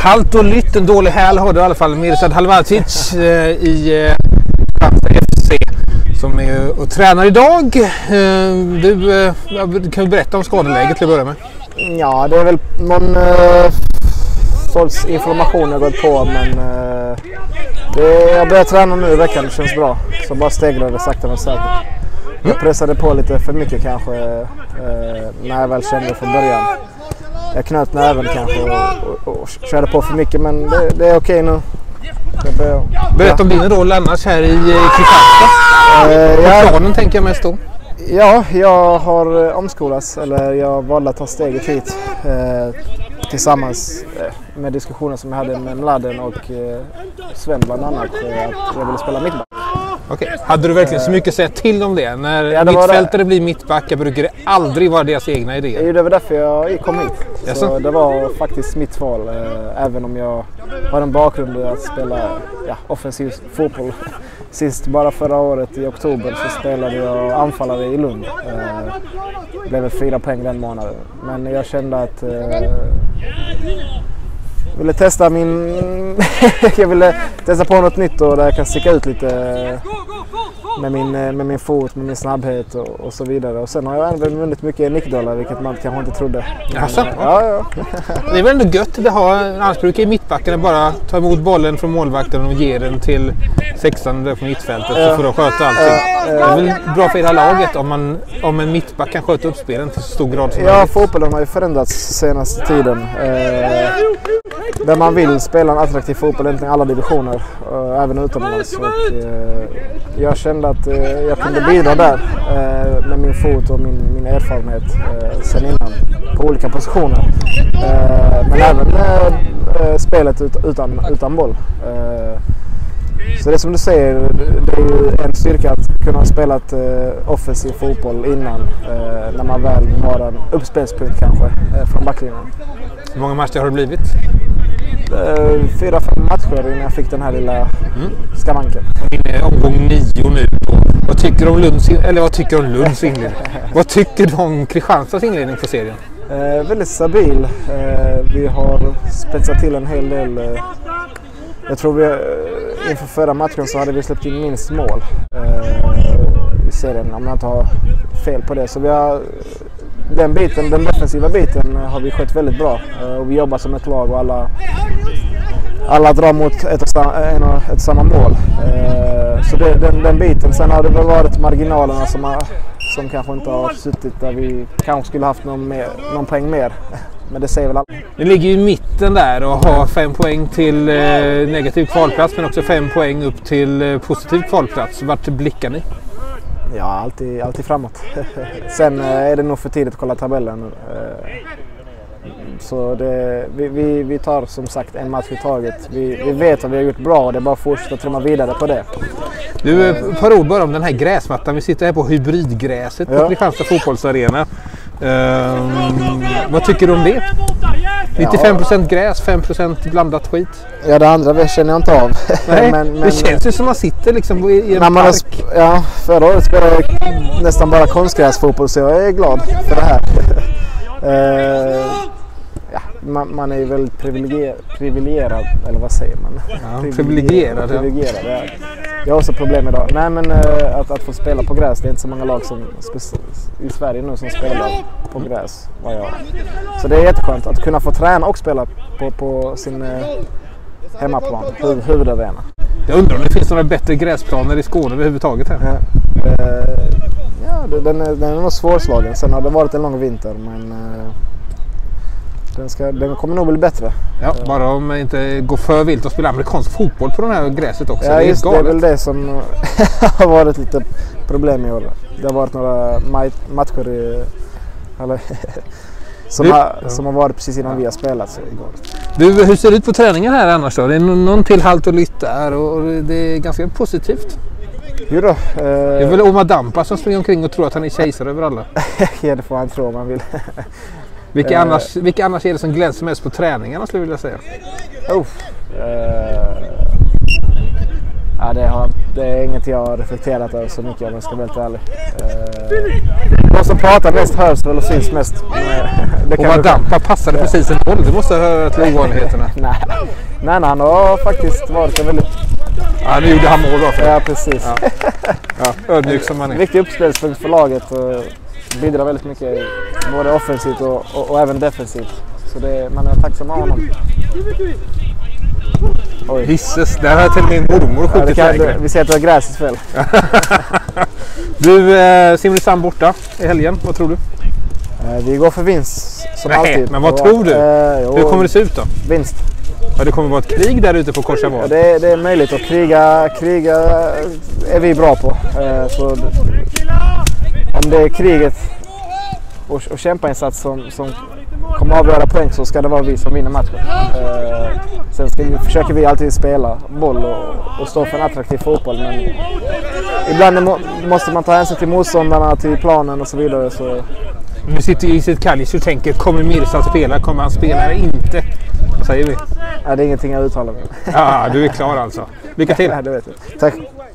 Halt och lytt, en dålig häl har du i alla fall. Mirsad Halvatic i FC som är och tränar idag. Du kan berätta om skadeläget till att börja med. Ja, det är väl någon sorts information jag gått på, men jag börjar träna nu i veckan, det känns bra. Så bara stegrade sakta men säkert. Jag pressade på lite för mycket kanske när jag väl kände från början. Jag knöt näven kanske och körde på för mycket, men det är okej nu. Berätta om din roll annars här i Kristianstad. Planen tänker jag mest om. Ja, jag har omskolats, eller jag valde att ta steget hit tillsammans med diskussioner som jag hade med Mladen och Sven bland annat, att jag ville spela mittback. Okej. Hade du verkligen så mycket sett till om det? När mittfältare blir mittbackar brukar det aldrig vara deras egna idéer. Det var därför jag kom hit. Så det var faktiskt mitt val, även om jag har en bakgrund att spela offensiv fotboll. Sist, bara förra året i oktober, så spelade jag anfallare i Lund. Det blev 4 poäng den månaden. Men jag kände att ville testa jag ville testa på något nytt och där jag kan sticka ut lite med min fot, med min snabbhet och så vidare. Och sen har jag även vunnit mycket nickdollar, vilket man kanske inte trodde. Jaså? Ja. Det är väl ändå gött att ha anspråk i mittbackarna, bara ta emot bollen från målvakten och ge den till sexan där på mittfältet, så får de sköta allting. Det är väl bra för hela laget om en mittback kan sköta upp spelen till så stor grad som möjligt. Fotbollen har ju förändrats senaste tiden. Där man vill spela en attraktiv fotboll, egentligen alla divisioner, även utomlands. Jag kände att jag kunde bidra där med min fot och min erfarenhet sen innan på olika positioner. Men även spelet utan boll. Så det som du säger, det är ju en styrka att kunna spela offensiv fotboll innan, när man väl har en uppspelspunkt kanske från backlinjen. Hur många matcher har det blivit? 4-5 matcher innan jag fick den här lilla skavanken. Inne omgång 9 nu. Vad tycker du om Lunds inledning? Vad tycker du om Kristianstads inledning på serien? Väldigt stabil. Vi har spetsat till en hel del. Jag tror inför förra matchen så hade vi släppt in minst mål i serien, om jag inte har fel på det. Så vi har den defensiva biten har vi skött väldigt bra, och vi jobbar som ett lag och alla drar mot ett samma mål. Så den biten. Sen har det väl varit marginalerna som kanske inte har suttit där vi kanske skulle haft någon poäng mer. Men det säger väl alla. Det ligger ju i mitten där och har 5 poäng till negativ kvalplats, men också 5 poäng upp till positiv kvalplats. Vart blickar ni? Ja, alltid framåt. Sen är det nog för tidigt att kolla tabellen. Så vi tar som sagt en match i taget. Vi vet vad vi har gjort bra och det är bara att fortsätta trumma vidare på det. Du, ett par ord bara om den här gräsmattan. Vi sitter här på hybridgräset på Kristianstad fotbollsarena. Vad tycker du om det? 95% gräs, 5% blandat skit. Ja, det andra känner jag inte av. Nej, men det känns ju som man sitter liksom i en park. Förra året spelade jag nästan bara konstgräsfotboll, så jag är glad för det här. Man är ju väldigt privilegierad, eller vad säger man? Ja, privilegierad. Ja. Jag har också problem idag. Nej, men att få spela på gräs, det är inte så många lag i Sverige nu som spelar på gräs. Så det är jätteskönt att kunna få träna och spela på sin hemmaplan, huvudarena. Jag undrar om det finns några bättre gräsplaner i Skåne överhuvudtaget här. Den är nog svårslagen. Sen har det varit en lång vinter, men den kommer nog bli bättre. Ja, bara om man inte går för vilt och spelar amerikansk fotboll på det här gräset också. Ja, det är väl det som har varit lite problem i år. Det har varit några matcher som har varit precis innan vi har spelat. Så igår. Du, hur ser det ut på träningen här annars då? Det är någon till halt och lytt där och det är ganska positivt. Jo då, det är väl Omar Dampa som springer omkring och tror att han är kejsare över alla. Ja, det får han tro om man vill. Vilka annars är det som glänser mest på träningarna, skulle jag vilja säga? Det är inget jag har reflekterat över så mycket, om jag ska vara helt ärlig. De som pratar mest hörs väl och syns mest. Och Madampa passade precis en boll. Det måste ha hört till ovanligheterna. Nej, han har faktiskt varit en väldigt... Ja, nu gjorde han mål då. Ja, precis. Ja, ödmjuk som man är. Viktig uppspelspunkt för laget och bidrar väldigt mycket både offensivt och även defensivt. Så man är tacksam av honom. Oj. Hisses, där har till min mormor skjutit lägre. Vi ser att det är gräsets fel. Du, Simrishamn borta i helgen. Vad tror du? Vi går för vinst som alltid. Men vad tror du? Hur kommer det se ut då? Vinst. Ja, det kommer vara ett krig där ute på Korsaval. Det är möjligt att kriga är vi bra på. Så om det är kriget och kämpainsats som kommer avgöra poäng så ska det vara vi som vinner matchen. Sen försöker vi alltid spela boll och stå för en attraktiv fotboll. Men ibland måste man ta hänsyn till motståndarna, till planen och så vidare. Så... Nu sitter i sitt Kallis och tänker, kommer Mirza spela? Kommer han spela? Inte. Vad säger vi? Det är ingenting jag uttalar mig. Ja, du är klar alltså. Lycka till. Det vet jag. Tack.